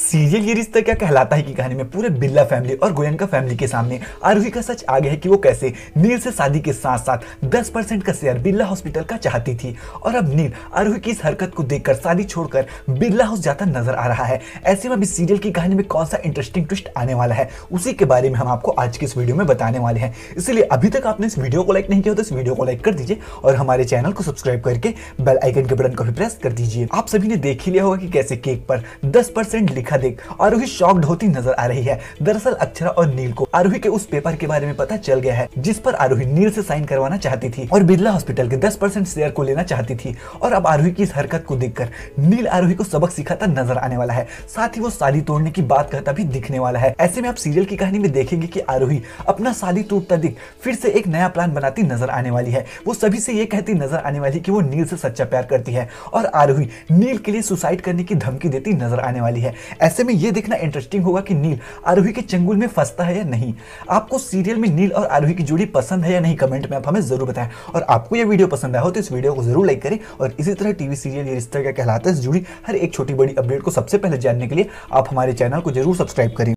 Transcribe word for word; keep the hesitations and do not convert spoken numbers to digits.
Serial ये रिश्ता क्या कहलाता है की कहानी में पूरे बिरला फैमिली और गोयनका फैमिली के सामने आरोही का सच आ गया है कि वो कैसे नील से शादी के साथ साथ दस परसेंट का शेयर बिरला हॉस्पिटल का चाहती थी और अब नील आरोही की इस हरकत को देखकर शादी छोड़कर बिरला हाउस जाता नजर आ रहा है। ऐसे में अभी सीरियल की कहानी में कौन सा इंटरेस्टिंग ट्विस्ट आने वाला है उसी के बारे में हम आपको आज की इस वीडियो में बताने वाले हैं। इसलिए अभी तक आपने इस वीडियो को लाइक नहीं किया तो इस वीडियो को लाइक कर दीजिए और हमारे चैनल को सब्सक्राइब करके बेल आइकन के बटन को भी प्रेस कर दीजिए। आप सभी ने देख ही लिया होगा कि कैसे केक पर दस परसेंट लिखा देख आरोही शॉक्ड होती नजर आ रही है। दरअसल अक्षरा और नील को आरोही के उस पेपर के बारे में पता चल गया है जिस पर आरोही नील से साइन करवाना चाहती थी और बिरला हॉस्पिटल के दस परसेंट शेयर को लेना चाहती थी। और अब आरोही की इस हरकत को देखकर नील आरोही को सबक सिखाता नजर आने वाला है, साथ ही वो शादी तोड़ने की बात कहता भी दिखने वाला है। ऐसे में आप सीरियल की कहानी में देखेंगे कि आरोही अपना शादी टूटता दिख फिर से एक नया प्लान बनाती नजर आने वाली है। वो सभी से ये कहती नजर आने वाली कि वो नील से सच्चा प्यार करती है और आरोही नील के लिए सुसाइड करने की धमकी देती नजर आने वाली है। ऐसे में ये देखना इंटरेस्टिंग होगा कि नील आरोही के चंगुल में फंसता है या नहीं। आपको सीरियल में नील और आरोही की जोड़ी पसंद है या नहीं कमेंट में आप हमें जरूर बताएं। और आपको ये वीडियो पसंद आया हो तो इस वीडियो को जरूर लाइक करें और इसी तरह टीवी सीरियल ये रिश्ता क्या कहलाता है से जुड़ी हर एक छोटी बड़ी अपडेट को सबसे पहले जानने के लिए आप हमारे चैनल को जरूर सब्सक्राइब करें।